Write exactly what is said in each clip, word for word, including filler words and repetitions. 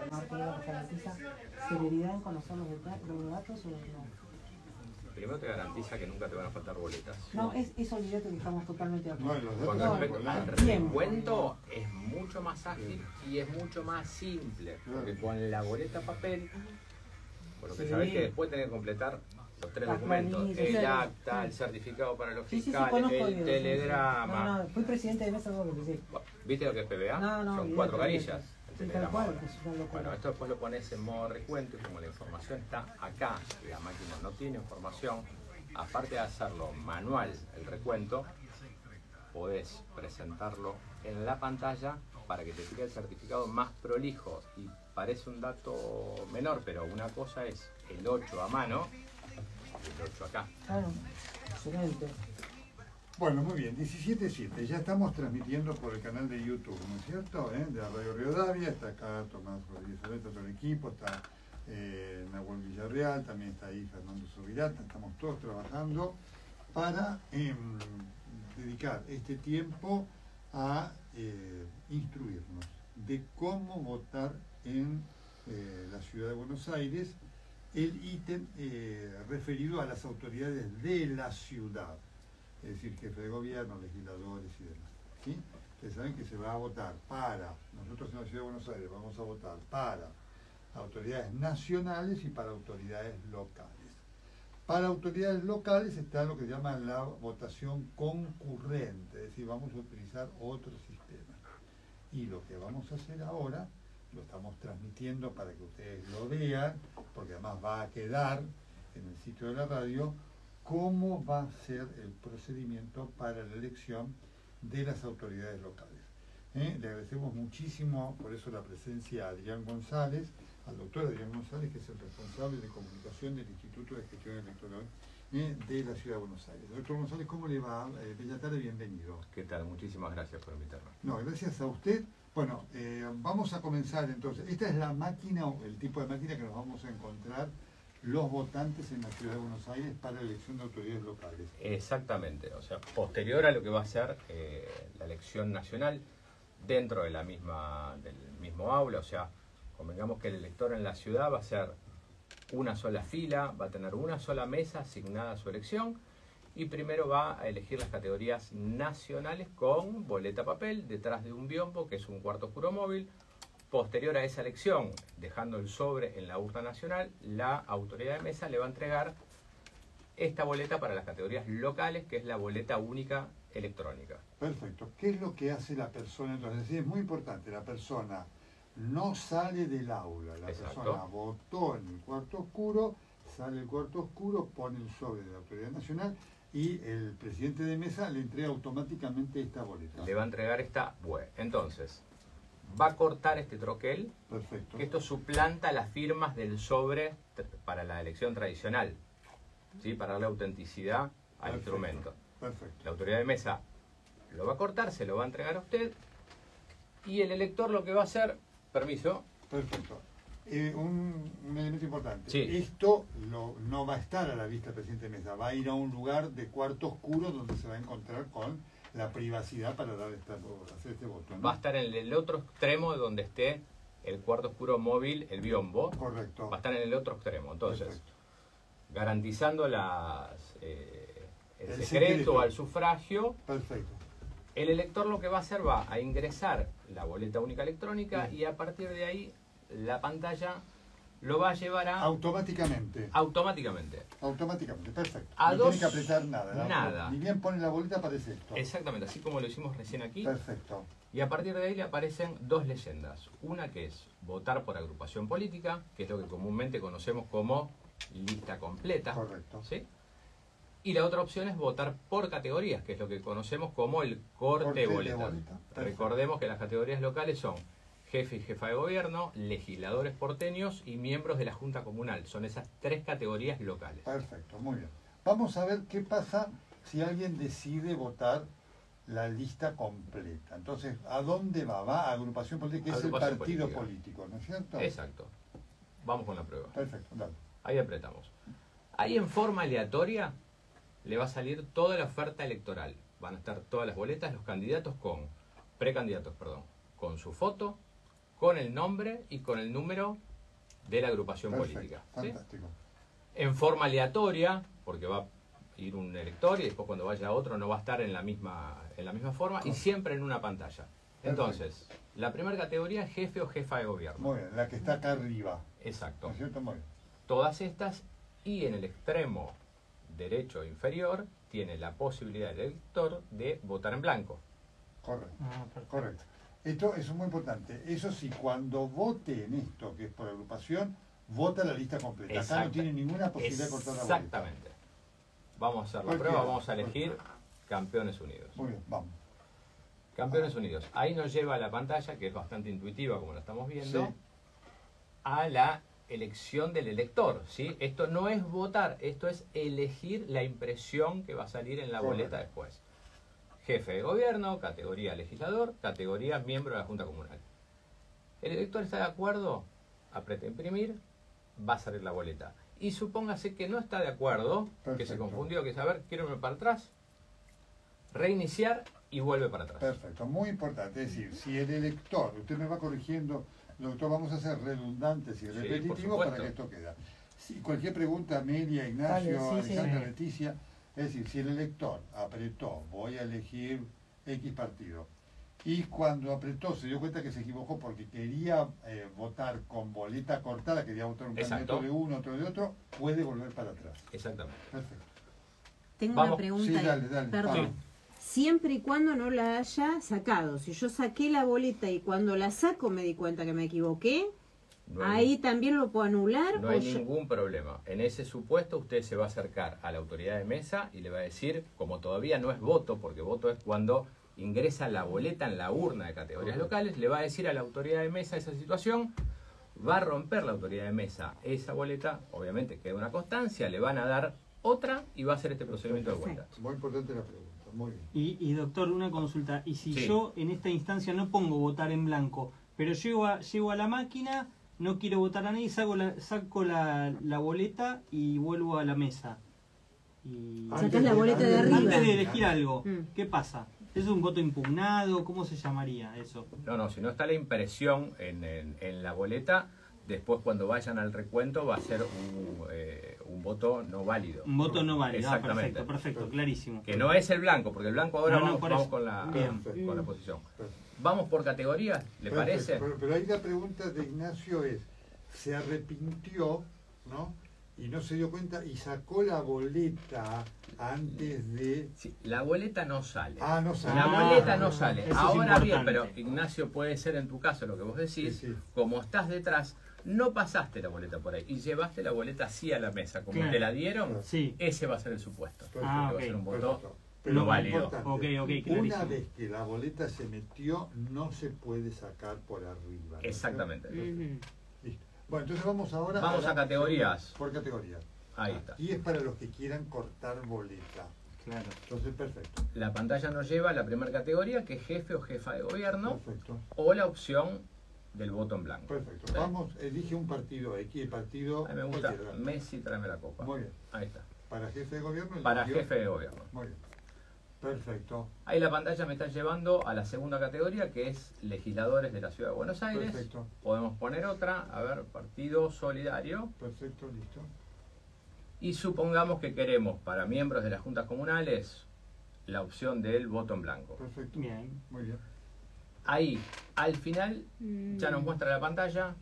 Martínez que garantiza celeridad en conocer los, los datos o no? Primero te garantiza que nunca te van a faltar boletas. No, es, eso olvídate que estamos totalmente de acuerdo. No, Con no, respecto no, al recuento, es mucho más ágil y es mucho más simple. Porque con la boleta papel, por lo que Sí. sabés que después tenés que completar los tres Las documentos: planillas, el claro. acta, el certificado para los Sí, sí, sí, fiscales, conozco el bien, telegrama. No, no, fui presidente de mesa, no, sí. ¿Viste lo que es P B A? No, no, Son cuatro olvídate, carillas. Sí, El tal telegrama cual, ahora. que es una locura. Bueno, esto después lo pones en modo recuento y como la información está acá, la máquina no tiene información, aparte de hacerlo manual el recuento, podés presentarlo en la pantalla para que te tire el certificado más prolijo. Y parece un dato menor, pero una cosa es el ocho a mano y el ocho acá. Claro, excelente. Bueno, muy bien, diecisiete siete, ya estamos transmitiendo por el canal de YouTube, ¿no es cierto? ¿Eh? De Radio Rivadavia, está acá Tomás Rodríguez Aleta, todo el equipo, está eh, Nahuel Villarreal, también está ahí Fernando Subirata, estamos todos trabajando para eh, dedicar este tiempo a eh, instruirnos de cómo votar en eh, la ciudad de Buenos Aires, el ítem eh, referido a las autoridades de la ciudad. Es decir, jefe de gobierno, legisladores y demás. ¿Sí? Ustedes saben que se va a votar para, nosotros en la Ciudad de Buenos Aires vamos a votar para autoridades nacionales y para autoridades locales. Para autoridades locales está lo que se llama la votación concurrente, es decir, vamos a utilizar otro sistema. Y lo que vamos a hacer ahora, lo estamos transmitiendo para que ustedes lo vean, porque además va a quedar en el sitio de la radio, cómo va a ser el procedimiento para la elección de las autoridades locales. ¿Eh? Le agradecemos muchísimo por eso la presencia a Adrián González, al doctor Adrián González, que es el responsable de comunicación del Instituto de Gestión Electoral ¿eh? de la Ciudad de Buenos Aires. Doctor González, ¿cómo le va? Eh, bella tarde, bienvenido. ¿Qué tal? Muchísimas gracias por invitarme. No, gracias a usted. Bueno, eh, vamos a comenzar entonces. Esta es la máquina, o el tipo de máquina que nos vamos a encontrar los votantes en la Ciudad de Buenos Aires para la elección de autoridades locales. Exactamente, o sea, posterior a lo que va a ser eh, la elección nacional, dentro de la misma, del mismo aula, o sea, convengamos que el elector en la ciudad va a ser una sola fila, va a tener una sola mesa asignada a su elección y primero va a elegir las categorías nacionales con boleta papel detrás de un biombo, que es un cuarto oscuro móvil. Posterior a esa elección, dejando el sobre en la urna nacional, la autoridad de mesa le va a entregar esta boleta para las categorías locales, que es la boleta única electrónica. Perfecto. ¿Qué es lo que hace la persona? Entonces, es muy importante, la persona no sale del aula, la Exacto. persona votó en el cuarto oscuro, sale del cuarto oscuro, pone el sobre de la autoridad nacional y el presidente de mesa le entrega automáticamente esta boleta. Le va a entregar esta web. Entonces, va a cortar este troquel, Perfecto. que esto suplanta las firmas del sobre para la elección tradicional, ¿sí? Para darle autenticidad al Perfecto. instrumento. Perfecto. La autoridad de mesa lo va a cortar, se lo va a entregar a usted, y el elector lo que va a hacer, permiso. Perfecto. Eh, un, un elemento importante. Sí. Esto lo, no va a estar a la vista del presidente de mesa, va a ir a un lugar de cuarto oscuro donde se va a encontrar con la privacidad para dar esta, hacer este voto, ¿no? Va a estar en el otro extremo de donde esté el cuarto oscuro móvil, el biombo. Correcto. Va a estar en el otro extremo. Entonces, Perfecto. garantizando las, eh, el, El secreto, secreto al sufragio, Perfecto. el elector lo que va a hacer va a ingresar la boleta única electrónica Bien. y a partir de ahí la pantalla lo va a llevar a Automáticamente. automáticamente. Automáticamente, perfecto. A no dos, tiene que apretar nada. ¿no? nada. Ni bien pone la boleta, aparece esto. Exactamente, así como lo hicimos recién aquí. Perfecto. Y a partir de ahí le aparecen dos leyendas. Una que es votar por agrupación política, que es lo que comúnmente conocemos como lista completa. Correcto. ¿Sí? Y la otra opción es votar por categorías, que es lo que conocemos como el corte, Corte de de boleta. boleta. Perfecto. Recordemos que las categorías locales son jefe y jefa de gobierno, legisladores porteños y miembros de la Junta Comunal. Son esas tres categorías locales. Perfecto, muy bien. Vamos a ver qué pasa si alguien decide votar la lista completa. Entonces, ¿a dónde va? Va a agrupación política, que es el Agrupación partido política. político, ¿no es cierto? Exacto. Vamos con la prueba. Perfecto, dale. Ahí apretamos. Ahí en forma aleatoria le va a salir toda la oferta electoral. Van a estar todas las boletas, los candidatos con, precandidatos, perdón, con su foto, con el nombre y con el número de la agrupación Perfecto, política. ¿Sí? fantástico. En forma aleatoria, porque va a ir un elector y después cuando vaya otro no va a estar en la misma, en la misma forma y siempre en una pantalla. Entonces, la primera categoría es jefe o jefa de gobierno. Muy bien, la que está acá arriba. Exacto. ¿No es cierto? Muy bien. Todas estas, y en el extremo derecho inferior tiene la posibilidad el elector de votar en blanco. Correcto. Ah, perfecto. Correcto. Esto es muy importante. Eso sí, cuando vote en esto, que es por agrupación, vota la lista completa. Acá Exacto. no tiene ninguna posibilidad de cortar la boleta. Exactamente. Vamos a hacer la Cualquiera. prueba, vamos a elegir Campeones Unidos. Muy bien, vamos. Campeones Unidos. Ahí nos lleva a la pantalla, que es bastante intuitiva como la estamos viendo, Sí. a la elección del elector. ¿Sí? Esto no es votar, esto es elegir la impresión que va a salir en la Correcto. boleta después. Jefe de gobierno, categoría legislador, categoría miembro de la Junta Comunal. El elector está de acuerdo, aprieta imprimir, va a salir la boleta. Y supóngase que no está de acuerdo, que se Perfecto. confundió, que saber, quiero irme para atrás, reiniciar y vuelve para atrás. Perfecto, muy importante. Es decir, si el elector, usted me va corrigiendo, doctor, vamos a ser redundantes y por repetitivos para supuesto. que esto quede. Si cualquier pregunta, Amelia, Ignacio, Dale, sí, sí. Alejandra, Sí. Leticia, es decir, si el elector apretó, voy a elegir X partido, y cuando apretó se dio cuenta que se equivocó porque quería eh, votar con boleta cortada, quería votar un Exacto. candidato de uno, otro de otro, puede volver para atrás. Exactamente. Perfecto. Tengo Vamos. una pregunta. Sí, ahí. dale, dale. Perdón. Vamos. Siempre y cuando no la haya sacado. Si yo saqué la boleta y cuando la saco me di cuenta que me equivoqué, No hay- ahí también lo puedo anular. No o hay yo- ningún problema. En ese supuesto usted se va a acercar a la autoridad de mesa y le va a decir, como todavía no es voto, porque voto es cuando ingresa la boleta en la urna de categorías locales, le va a decir a la autoridad de mesa esa situación, va a romper la autoridad de mesa esa boleta, obviamente queda una constancia, le van a dar otra y va a hacer este procedimiento de vuelta. Muy importante la pregunta. Muy bien. Y, y doctor, una consulta. ¿Y si Sí. yo en esta instancia no pongo votar en blanco, pero llego a, llego a la máquina, no quiero votar a nadie, saco la, saco la, la boleta y vuelvo a la mesa? Y Antes Sacás la boleta de arriba. antes de elegir algo, Mm. ¿qué pasa? ¿Es un voto impugnado? ¿Cómo se llamaría eso? No, no, si no está la impresión en, en- en la boleta, después cuando vayan al recuento va a ser un, eh, un voto no válido. Un voto no válido. Ah, Exactamente. perfecto, perfecto, clarísimo. Que no es el blanco, porque el blanco ahora No, no, vamos, por vamos eso. con, la, Bien. con la posición. Perfecto. Vamos por categorías, ¿le Perfecto, parece? Pero, pero ahí la pregunta de Ignacio es, se arrepintió, ¿no? Y no se dio cuenta y sacó la boleta antes de... Sí, la boleta no sale. Ah, no sale. La Ah, boleta no sale. eso es Ahora bien, importante. pero Ignacio, puede ser en tu caso lo que vos decís, Sí, sí. como estás detrás, no pasaste la boleta por ahí y llevaste la boleta así a la mesa, como Claro. te la dieron, Sí. ese va a ser el supuesto. Perfecto. Ah, Que va a ser un voto Perfecto. Pero no lo válido. importante, Ok, ok, una clarísimo. vez que la boleta se metió, no se puede sacar por arriba. ¿no? Exactamente. Ujú. Listo. Bueno, entonces vamos ahora Vamos la- a categorías. Por categoría. Ahí está. Y es para los que quieran cortar boleta. Claro. Entonces, perfecto. La pantalla nos lleva a la primera categoría, que es jefe o jefa de gobierno, Perfecto. o la opción del voto en blanco. Perfecto. ¿Sí? Vamos, elige un partido X, el partido... A mí me gusta cualquiera. Messi, tráeme la copa. Muy bien. Ahí está. Para jefe de gobierno. Para eligió- jefe de gobierno. Muy bien. Perfecto. Ahí la pantalla me está llevando a la segunda categoría, que es legisladores de la Ciudad de Buenos Aires. Perfecto. Podemos poner otra, a ver, Partido Solidario. Perfecto, listo. Y supongamos que queremos para miembros de las juntas comunales la opción del voto en blanco. Perfecto. Bien. Muy bien. Ahí, al final, Mm. ya nos muestra la pantalla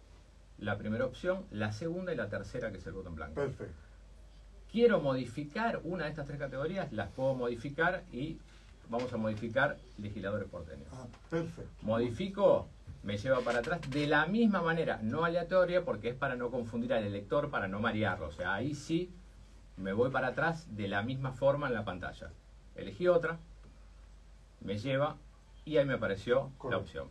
la primera opción, la segunda y la tercera, que es el voto en blanco. Perfecto. Quiero modificar una de estas tres categorías, las puedo modificar y vamos a modificar legisladores porteños. Ah, perfecto. Modifico, me lleva para atrás de la misma manera, no aleatoria, porque es para no confundir al elector, para no marearlo. O sea, ahí sí me voy para atrás de la misma forma en la pantalla. Elegí otra, me lleva y ahí me apareció la Correcto. opción.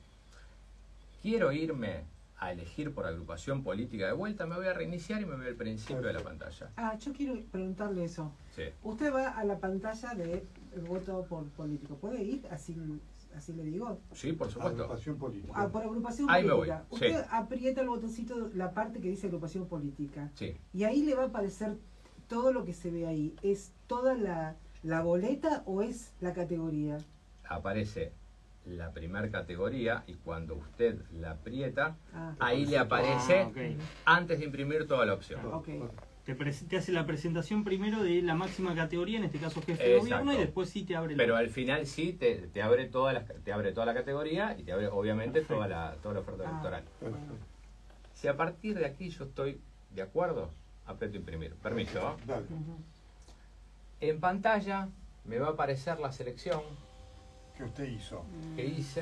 Quiero irme a elegir por agrupación política de vuelta, me voy a reiniciar y me voy al principio de la pantalla. Ah, yo quiero preguntarle eso. Sí. Usted va a la pantalla de voto por político. ¿Puede ir? Así, así le digo. Sí, por supuesto. Agrupación política. Ah, por agrupación Ahí me política. voy, Usted sí. aprieta el botoncito, la parte que dice agrupación política. Sí. Y ahí le va a aparecer todo lo que se ve ahí. ¿Es toda la, la boleta o es la categoría? Aparece la primera categoría y cuando usted la aprieta, Ah, ahí le aparece Ah, ok. antes de imprimir toda la opción. ok. Te, prese- te hace la presentación primero de la máxima categoría, en este caso jefe de Exacto. gobierno, y después sí te abre la... Pero al final sí te, te abre toda la, te abre toda la categoría y te abre obviamente Perfecto. toda la, toda la oferta Ah, electoral. Perfecto. Si a partir de aquí yo estoy de acuerdo, aprieto imprimir. Permiso. ¿eh? Dale. Ujú. En pantalla me va a aparecer la selección ¿Qué usted hizo? que hice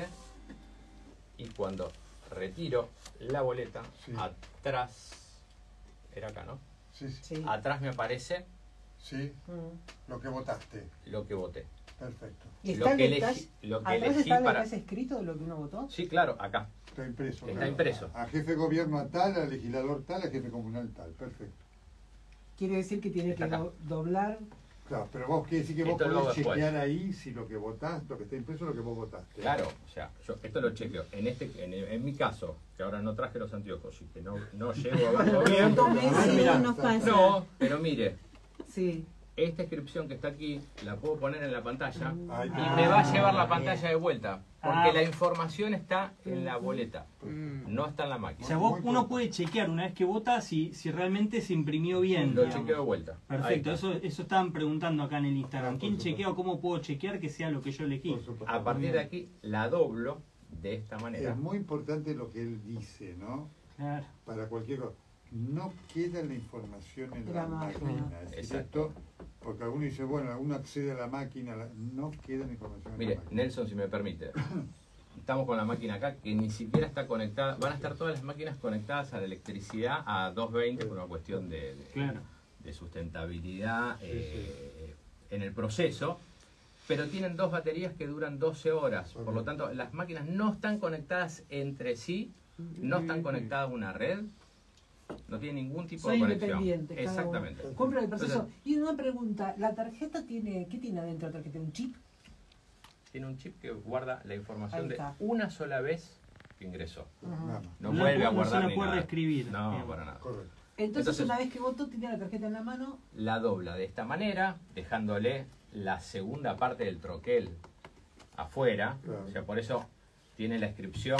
y cuando retiro la boleta, Sí. atrás, era acá, ¿no? Sí, sí. Sí. Atrás me aparece Sí, Mm. lo que votaste. lo que voté. Perfecto. ¿Y Lo está el que detalle- elegí, lo que atrás elegí está el para... detalle escrito de lo que uno votó? Sí, claro, acá. Está impreso. Está claro. impreso. A jefe de gobierno a tal, a legislador tal, a jefe comunal tal. Perfecto. Quiere decir que tiene Está que acá. do- doblar. Claro, pero vos quiere decir que vos Esto lo hago podés después. chequear ahí si lo que votás, lo que está impreso es lo que vos votaste. Claro, o sea, yo esto lo chequeo. En este, en, en mi caso, que ahora no traje los anteojos y que no, no llego a verlo bien. Tomé, Ah, sí, mirá, nos está- pasa. No, pero mire, Sí. esta inscripción que está aquí la puedo poner en la pantalla Ahí y está. me va a llevar la pantalla de vuelta. Porque Ah. la información está en la boleta, Mm. no está en la O máquina. sea, Muy vos, uno importante. puede chequear una vez que vota si, si realmente se imprimió bien. Lo digamos. chequeo de vuelta. Ahí Perfecto, está. eso, eso estaban preguntando acá en el Ah, Instagram. por ¿Quién supuesto. chequea o cómo puedo chequear que sea lo que yo elegí? Por supuesto. A partir de aquí la doblo de esta manera. Es muy importante lo que él dice, ¿no? Claro. Para cualquier cosa. No queda la información en De la, la máquina. máquina. Es decir, Exacto. esto, porque alguno dice, bueno, uno accede a la máquina, la- no queda la información en Mire, la máquina. Nelson, si me permite. Estamos con la máquina acá que ni siquiera está conectada. Van a estar todas las máquinas conectadas a la electricidad a doscientos veinte por una cuestión de, de- Claro. de sustentabilidad eh, en el proceso. Pero tienen dos baterías que duran doce horas. Por lo tanto, las máquinas no están conectadas entre sí, no están conectadas a una red, no tienen ningún tipo Son de conexión. independientes. cada uno. Exactamente. Cumple el proceso. Entonces- Y una pregunta, ¿la tarjeta tiene, qué tiene adentro la tarjeta? ¿Un chip? Tiene un chip que guarda la información Ahí de está. una sola vez que ingresó. Ajá. Nada más. No, No la vuelve a puede- no se guardar la ni puede nada. reescribir. No, Bien. para nada. Correcto. Entonces, Entonces- una vez que votó, tiene la tarjeta en la mano. La dobla de esta manera, dejándole la segunda parte del troquel afuera. Claro. O sea, por eso tiene la inscripción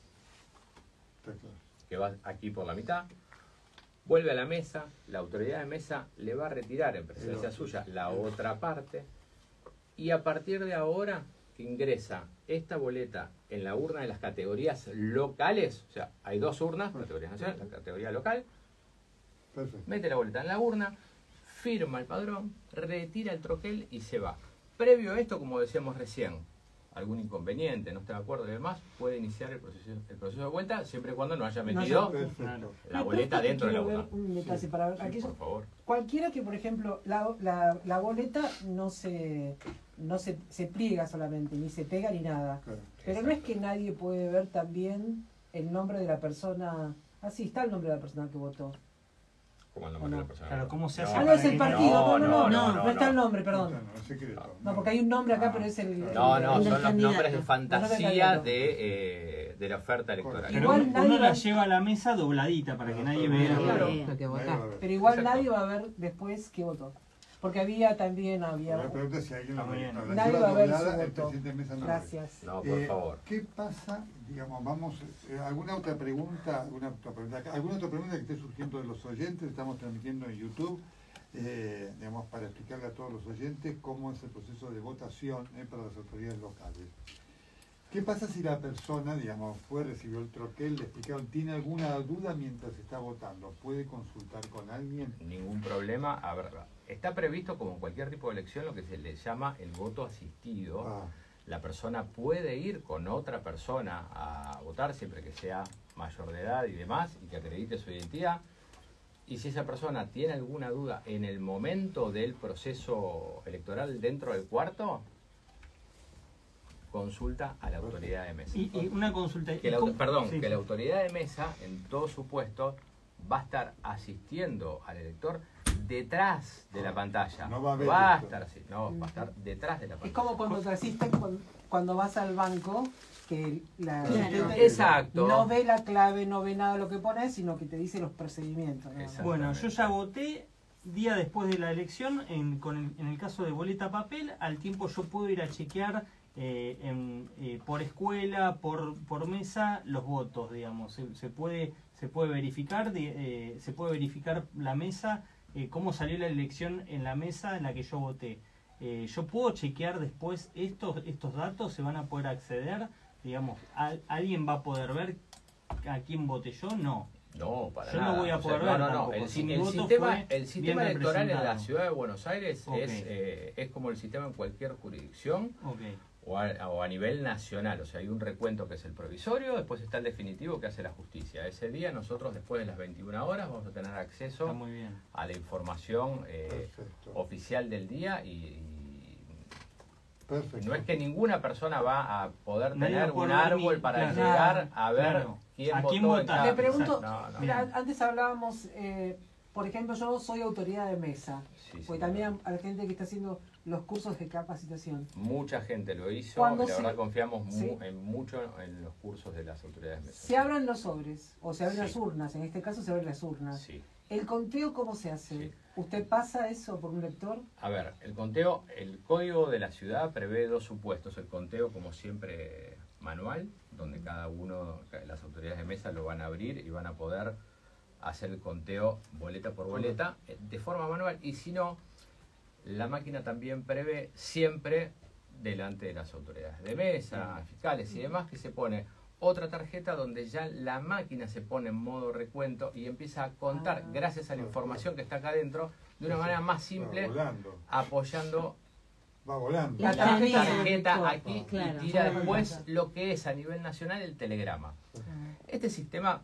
Está claro. que va aquí por la mitad. Vuelve a la mesa, la autoridad de mesa le va a retirar en presencia suya la otra parte. Y a partir de ahora que ingresa esta boleta en la urna de las categorías locales, o sea, hay dos urnas, categoría nacional, la categoría local, Perfecto. mete la boleta en la urna, firma el padrón, retira el troquel y se va. Previo a esto, como decíamos recién, algún inconveniente, no está de acuerdo y demás, puede iniciar el proceso, el proceso de vuelta siempre y cuando no haya No metido haya- Perfecto. Claro. la Pero boleta esto dentro de la quiero urna. ver un detalle para ver. Sí, aquello- Por favor. Cualquiera que, por ejemplo, la, la, la boleta no se no se, se pliega solamente, ni se pega ni nada. Claro. Pero no es que nadie puede ver también el nombre de la persona. Ah, sí, está el nombre de la persona que votó. Como el nombre de la persona. Claro, ¿cómo se hace Ah, no para es el que- partido, no, no, no, no, no, no, no, está el no. nombre, perdón. No, no, es secreto. No, porque hay un nombre acá, Ah, pero es el... No, no, El son los candidato. nombres de Los fantasía candidatos. de, eh, de la oferta electoral. Pero Igual uno nadie la va- lleva a la mesa dobladita para que nadie vea. Claro. Lo que Nadie va a votaste. ver. Pero igual Exacto. nadie va a ver después que votó. Porque había también, había... La pregunta es si alguien lo Está muy bien. no, la Nadie lleva va a ver doblada, su el voto. presidente de mesa no lo ve. Gracias. No, por Eh, favor. ¿Qué pasa, digamos, vamos, eh, alguna otra pregunta, alguna otra pregunta, alguna otra pregunta que esté surgiendo de los oyentes? Estamos transmitiendo en YouTube, eh, digamos, para explicarle a todos los oyentes cómo es el proceso de votación eh, para las autoridades locales. ¿Qué pasa si la persona, digamos, fue, recibió el troquel, le explicaron, tiene alguna duda mientras está votando? ¿Puede consultar con alguien? Ningún problema. A ver, está previsto como en cualquier tipo de elección lo que se le llama el voto asistido. Ah, La persona puede ir con otra persona a votar siempre que sea mayor de edad y demás y que acredite su identidad. Y si esa persona tiene alguna duda en el momento del proceso electoral dentro del cuarto, consulta a la autoridad de mesa. Y, y una consulta. Que la, ¿Cómo- perdón, sí. que la autoridad de mesa, en todo su puesto, va a estar asistiendo al elector detrás de la pantalla. No va a ver a esto. estar así, no, va a estar detrás de la Es pantalla. como cuando te asisten cuando, cuando vas al banco, que la Claro. asistente Exacto. no ve la clave, no ve nada de lo que pones, sino que te dice los procedimientos. nada más. Exacto. Bueno, yo ya voté día después de la elección. En, con el, en el caso de boleta papel, al tiempo yo puedo ir a chequear eh, en, eh, por escuela, por, por mesa, los votos, digamos. Se, se puede se puede verificar, de, eh, se puede verificar la mesa, eh, cómo salió la elección en la mesa en la que yo voté. Eh, yo puedo chequear después estos estos datos, se van a poder acceder, digamos, a, alguien va a poder ver a quién voté yo, no. No, para yo nada. no voy a O sea, poder no, ver no, no. tampoco. El, Si mi el voto sistema, fue el sistema bien electoral en la representado. ciudad de Buenos Aires Okay. es, eh, es como el sistema en cualquier jurisdicción. Okay. O a, o a nivel nacional, o sea, hay un recuento que es el provisorio, después está el definitivo que hace la justicia. Ese día nosotros después de las veintiuna horas vamos a tener acceso Está muy bien. a la información eh, Perfecto. oficial del día y, y Perfecto. no es que ninguna persona va a poder Nadie tener va a poder un ver árbol ni- para claro. llegar a ver Claro. quién ¿A votó quién en votar? cada- Te pregunto, No, no. mira, antes hablábamos, eh, por ejemplo, yo soy autoridad de mesa, Sí, porque sí. también a la gente que está haciendo los cursos de capacitación. Mucha gente lo hizo Cuando y la se- verdad confiamos mu- sí. en mucho en los cursos de las autoridades mesas. Se abren los sobres, o se abren Sí. las urnas, en este caso se abren las urnas. Sí. ¿El conteo cómo se hace? Sí. ¿Usted pasa eso por un lector? A ver, el conteo, el código de la ciudad prevé dos supuestos. El conteo, como siempre, manual, donde cada uno, las autoridades de mesa lo van a abrir y van a poder hacer el conteo boleta por boleta eh, de forma manual. Y si no, la máquina también prevé siempre delante de las autoridades de mesa, fiscales y demás, que se pone otra tarjeta donde ya la máquina se pone en modo recuento y empieza a contar, Ah. gracias a la información que está acá adentro, de una manera más simple, Va volando. apoyando Va volando. La la tarjeta tarjeta del aquí lector. Claro. y tira Claro. después lo que es a nivel nacional el telegrama. Este sistema,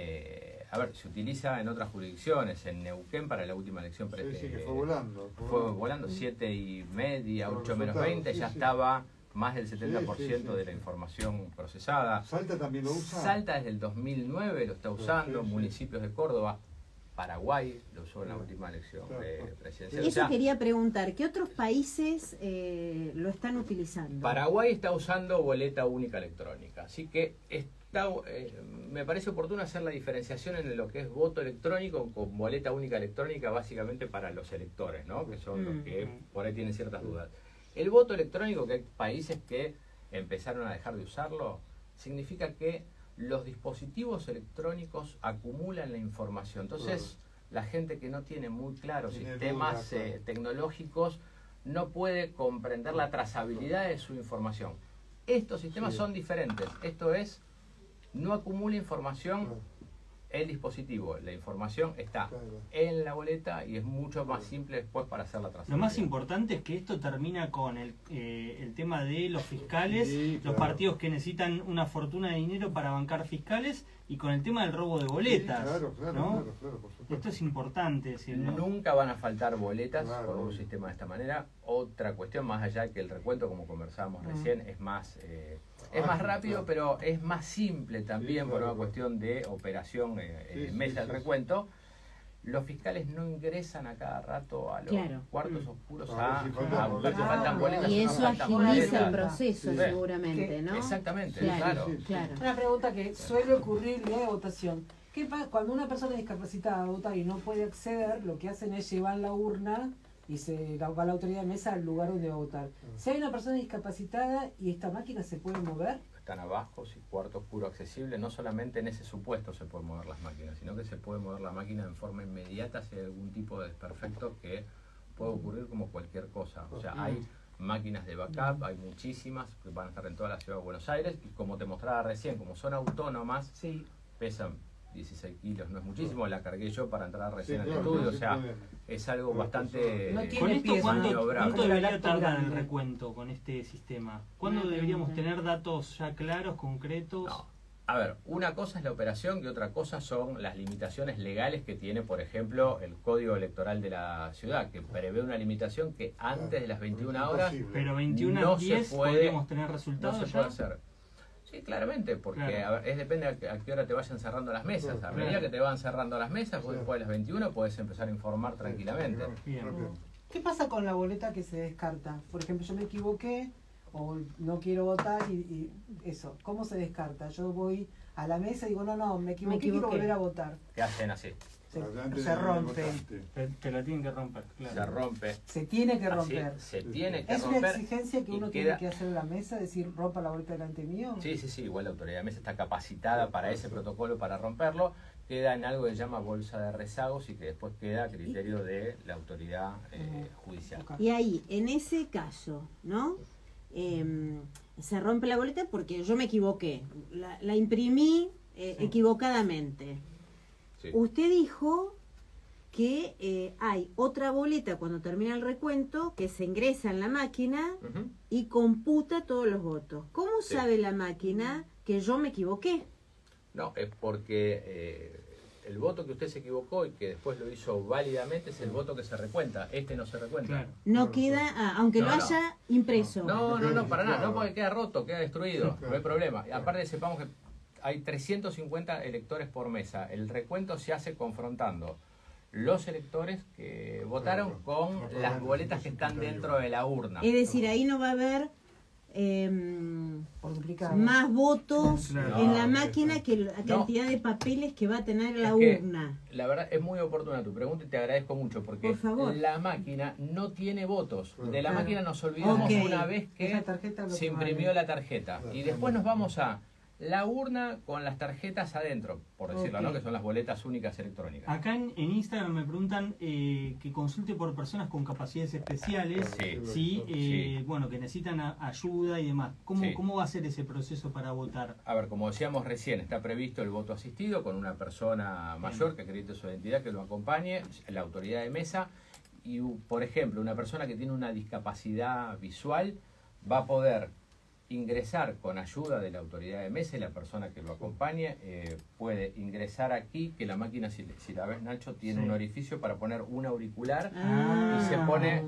eh, a ver, se utiliza en otras jurisdicciones, en Neuquén para la última elección. pre- Sí, sí, que eh, fue volando. Fue volando siete y media, Los ocho menos resultados, veinte, sí, ya sí. estaba más del setenta por ciento sí, de la sí. información procesada. ¿Salta también lo usa? Salta desde el dos mil nueve, lo está usando, Sí, sí. municipios de Córdoba, Paraguay lo usó en la Claro. última elección Claro. eh, presidencial. O Eso sea, quería preguntar, ¿qué otros países eh, lo están utilizando? Paraguay está usando boleta única electrónica, así que está, eh, me parece oportuno hacer la diferenciación en lo que es voto electrónico con boleta única electrónica, básicamente para los electores, ¿no? Que son los que por ahí tienen ciertas dudas. El voto electrónico, que hay países que empezaron a dejar de usarlo, significa que los dispositivos electrónicos acumulan la información. Entonces, la gente que no tiene muy claros Tiene sistemas dudas, claro. eh, tecnológicos no puede comprender la trazabilidad de su información. Estos sistemas Sí. son diferentes. Esto es, no acumula información Claro. el dispositivo. La información está Claro. en la boleta y es mucho más simple después para hacer la trazabilidad. Lo más importante es que esto termina con el, eh, el tema de los fiscales, Sí, los claro. partidos que necesitan una fortuna de dinero para bancar fiscales y con el tema del robo de boletas. Sí, claro, claro, ¿no? claro, claro, por supuesto. Esto es importante decirlo. Nunca van a faltar boletas Claro, con un obvio. sistema de esta manera. Otra cuestión, más allá que el recuento, como conversábamos Mm. recién, es más eh, es Ágil, más rápido, claro. pero es más simple también Sí, por claro, una cuestión de operación eh, Sí, en sí, mesa sí, del sí. recuento. Los fiscales no ingresan a cada rato a los Claro. cuartos Mm. oscuros A a, ver si faltan a ver si boletas. faltan boletas. Y o no eso faltan agiliza boletas. el proceso Sí. seguramente, ¿no? Exactamente, Claro, claro. Sí, sí. claro. Una pregunta que suele ocurrir el día de votación. ¿Qué pasa cuando una persona discapacitada va a votar y no puede acceder? Lo que hacen es llevar la urna y se la- va la autoridad de mesa al lugar donde va a votar. Si hay una persona discapacitada y esta máquina se puede mover, Están abajo, sí, cuarto oscuro accesible. No solamente en ese supuesto se pueden mover las máquinas, sino que se puede mover la máquina en forma inmediata si hay algún tipo de desperfecto que puede ocurrir como cualquier cosa. O sea, hay máquinas de backup, hay muchísimas que van a estar en toda la ciudad de Buenos Aires y como te mostraba recién, como son autónomas, sí. pesan dieciséis kilos, no es muchísimo, la cargué yo para entrar Sí, recién al claro, estudio, o sin sea, problema. es algo Una bastante... No eh, tiene ¿Con esto pies, cuánto, maniobrable. cuánto Como el debería laptop tardar el grande. recuento con este sistema? ¿Cuándo Buena deberíamos pregunta. tener datos ya claros, concretos? No. A ver, una cosa es la operación y otra cosa son las limitaciones legales que tiene, por ejemplo, el Código Electoral de la ciudad, que prevé una limitación que antes de las veintiuna horas Imposible. Pero veintiuna No a se diez puede- podríamos tener no resultados se ya. puede hacer. Sí, claramente, porque Claro. a ver, es depende a, qué- a qué hora te vayan cerrando las mesas. A Claro. medida que te van cerrando las mesas, vos Sí. después de las veintiuna podés empezar a informar tranquilamente. Bien. Rápido. ¿Qué pasa con la boleta que se descarta? Por ejemplo, yo me equivoqué o no quiero votar y, y eso. ¿Cómo se descarta? Yo voy a la mesa y digo, no, no, me equivoqué, quiero equivoqué. volver a votar. ¿Qué hacen así? Se, Adelante se del rompe. votante. Te, te la tienen que romper, claro. Se rompe. Se tiene que Así, romper. se tiene que ¿Es una romper. exigencia que y uno queda- tiene que hacer en la mesa? Decir, rompa la boleta delante mío. Sí, sí, sí, igual la autoridad de mesa está capacitada para ese protocolo, para romperlo. Queda en algo que se llama bolsa de rezagos y que después queda a criterio de la autoridad eh, judicial. Ok. Y ahí, en ese caso, ¿no? Eh, se rompe la boleta porque yo me equivoqué. La, la imprimí eh, Sí. equivocadamente. Sí. Usted dijo que eh, hay otra boleta cuando termina el recuento que se ingresa en la máquina Ujú. y computa todos los votos. ¿Cómo Sí. sabe la máquina que yo me equivoqué? No, es porque eh, el voto que usted se equivocó y que después lo hizo válidamente es el voto que se recuenta. Este no se recuenta. Claro. No queda, ah, aunque No, lo no. haya impreso. No, no, no, para nada, no porque queda roto, queda destruido, Claro. no hay problema. Y aparte sepamos que hay trescientos cincuenta electores por mesa. El recuento se hace confrontando los electores que votaron con las boletas que están dentro de la urna. Es decir, ahí no va a haber eh, Por duplicado. más votos Claro. en No, la máquina que la No. cantidad de papeles que va a tener la Es que, urna. La verdad es muy oportuna tu pregunta y te agradezco mucho porque Por favor. la máquina no tiene votos. De la Claro. máquina nos olvidamos Ok. una vez que Esa tarjeta es lo se que imprimió vale. la tarjeta. Y después nos vamos a la urna con las tarjetas adentro, por decirlo, Ok. ¿no? Que son las boletas únicas electrónicas. Acá en, en Instagram me preguntan eh, que consulte por personas con capacidades especiales, Sí. sí, eh, Sí. bueno, que necesitan a- ayuda y demás. ¿Cómo, Sí. ¿Cómo va a ser ese proceso para votar? A ver, como decíamos recién, está previsto el voto asistido con una persona mayor que acredite su identidad, que lo acompañe, la autoridad de mesa. Y, u- por ejemplo, una persona que tiene una discapacidad visual va a poder ingresar con ayuda de la autoridad de mesa y la persona que lo acompañe eh, puede ingresar aquí, que la máquina, si, si la ves, Nacho, tiene Sí. un orificio para poner un auricular Ah. y se pone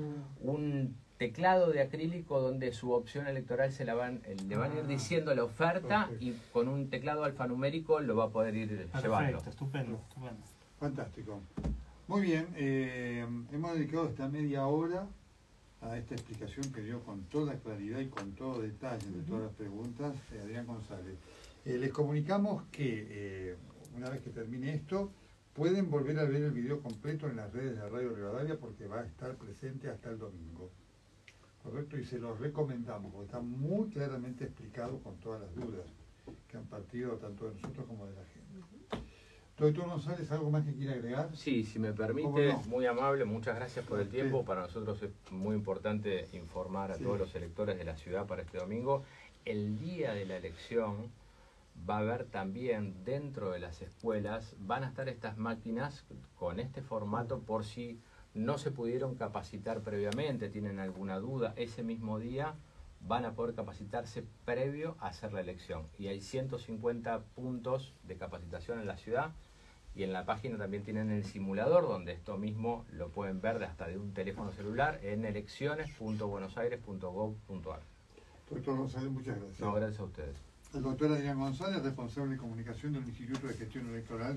un teclado de acrílico donde su opción electoral se la van, eh, le van a ir Ah. diciendo la oferta Perfecto. y con un teclado alfanumérico lo va a poder ir llevando. Perfecto, estupendo, estupendo. Fantástico. Muy bien, eh, hemos dedicado esta media hora a esta explicación que dio con toda claridad y con todo detalle de todas las preguntas eh, Adrián González. Eh, les comunicamos que eh, una vez que termine esto, pueden volver a ver el video completo en las redes de Radio Rivadavia porque va a estar presente hasta el domingo. ¿Correcto? Y se los recomendamos porque está muy claramente explicado con todas las dudas que han partido tanto de nosotros como de la gente. Doctor González, ¿algo más que quiera agregar? Sí, si me ¿Cómo permite, no? muy amable, muchas gracias por el Sí. tiempo. Para nosotros es muy importante informar a Sí. todos los electores de la ciudad para este domingo. El día de la elección va a haber también dentro de las escuelas, van a estar estas máquinas con este formato por si no se pudieron capacitar previamente, tienen alguna duda, ese mismo día van a poder capacitarse previo a hacer la elección. Y hay ciento cincuenta puntos de capacitación en la ciudad y en la página también tienen el simulador donde esto mismo lo pueden ver de hasta de un teléfono celular en elecciones punto buenos aires punto gov punto ar. Doctor González, muchas gracias. No, gracias a ustedes. El doctor Adrián González, responsable de comunicación del Instituto de Gestión Electoral